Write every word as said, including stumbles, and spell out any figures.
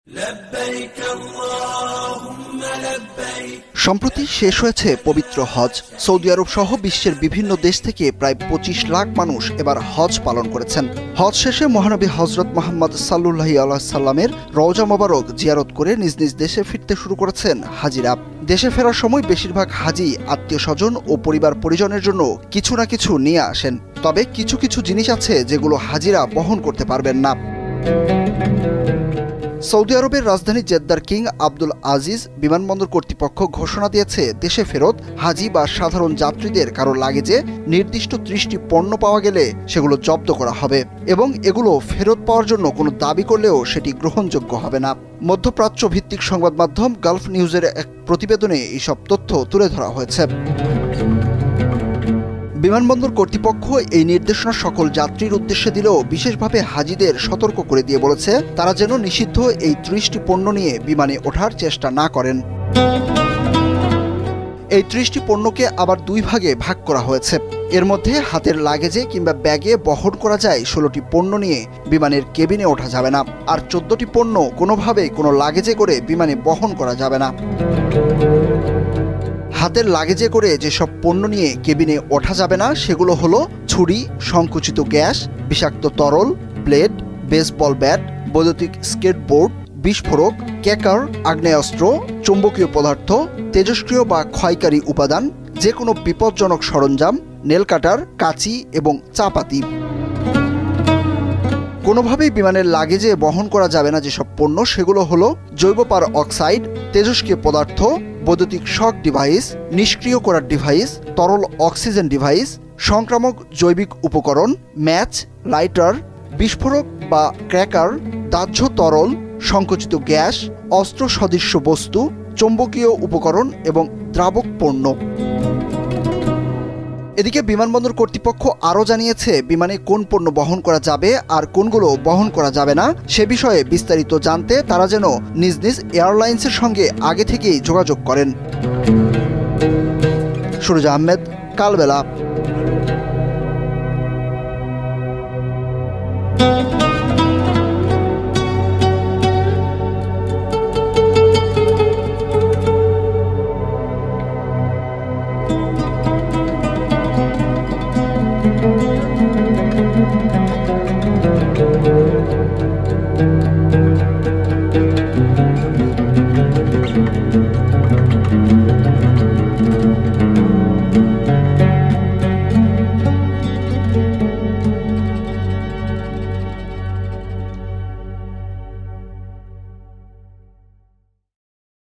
সম্প্রতি শেষ হয়েছে পবিত্র হজ। সৌদি আরব সহ বিশ্বের বিভিন্ন দেশ থেকে প্রায় পঁচিশ লাখ মানুষ এবার হজ পালন করেছেন। হজ শেষে মহানবী হজরত মোহাম্মদ সাল্লাল্লাহু আলাইহি সাল্লামের রওজা মোবারক জিয়ারত করে নিজ নিজ দেশে ফিরতে শুরু করেছেন হাজিরা। দেশে ফেরার সময় বেশিরভাগ হাজি আত্মীয় স্বজন ও পরিবার পরিজনের জন্য কিছু না কিছু নিয়ে আসেন। তবে কিছু কিছু জিনিস আছে যেগুলো হাজিরা বহন করতে পারবেন না। সৌদি আরবের রাজধানী জেদ্দার কিং আব্দুল আজিজ বিমানবন্দর কর্তৃপক্ষ ঘোষণা দিয়েছে, দেশে ফেরত হাজি বা সাধারণ যাত্রীদের কারো লাগেজে নির্দিষ্ট ত্রিশটি পণ্য পাওয়া গেলে সেগুলো জব্দ করা হবে এবং এগুলো ফেরত পাওয়ার জন্য কোনো দাবি করলেও সেটি গ্রহণযোগ্য হবে না। মধ্যপ্রাচ্য ভিত্তিক সংবাদ মাধ্যম গালফ নিউজের এক প্রতিবেদনে এইসব তথ্য তুলে ধরা হয়েছে। বিমানবন্দর কর্তৃপক্ষ এই নির্দেশনা সকল যাত্রীর উদ্দেশ্যে দিলেও বিশেষভাবে হাজিদের সতর্ক করে দিয়ে বলেছে, তারা যেন নিষিদ্ধ এই ত্রিশটি পণ্য নিয়ে বিমানে ওঠার চেষ্টা না করেন। এই ত্রিশটি পণ্যকে আবার দুই ভাগে ভাগ করা হয়েছে। এর মধ্যে হাতের লাগেজে কিংবা ব্যাগে বহন করা যায় ষোলোটি পণ্য নিয়ে বিমানের কেবিনে ওঠা যাবে না, আর চোদ্দটি পণ্য কোনোভাবেই কোনো লাগেজে করে বিমানে বহন করা যাবে না। হাতের লাগেজে করে যেসব পণ্য নিয়ে কেবিনে ওঠা যাবে না সেগুলো হলো ছুরি, সংকুচিত গ্যাস, বিষাক্ত তরল, ব্লেড, বেসবল ব্যাট, বৈদ্যুতিক স্কেটবোর্ড, বিস্ফোরক, ক্যাকার, আগ্নেয়াস্ত্র, চৌম্বকীয় পদার্থ, তেজস্ক্রিয় বা ক্ষয়কারী উপাদান, যে কোনো বিপজ্জনক সরঞ্জাম, নেল কাটার, কাঁচি এবং চাপাতি। কোনোভাবেই বিমানের লাগেজে বহন করা যাবে না যেসব পণ্য সেগুলো হলো জৈব পার অক্সাইড, তেজস্ক্রিয় পদার্থ, বৈদ্যুতিক শক ডিভাইস, নিষ্ক্রিয় করার ডিভাইস, তরল অক্সিজেন ডিভাইস, সংক্রামক জৈবিক উপকরণ, ম্যাচ, লাইটার, বিস্ফোরক বা ক্র্যাকার, দাহ্য তরল, সংকুচিত গ্যাস, অস্ত্র সদৃশ্য বস্তু, চৌম্বকীয় উপকরণ এবং দ্রাবক পণ্য। এদিকে বিমানবন্দর কর্তৃপক্ষ আরও জানিয়েছে, বিমানে কোন পণ্য বহন করা যাবে আর কোনগুলো বহন করা যাবে না সে বিষয়ে বিস্তারিত জানতে তারা যেন নিজ নিজ এয়ারলাইন্সের সঙ্গে আগে থেকেই যোগাযোগ করেন। সুরজ আহমেদ, কালবেলা। Thank you.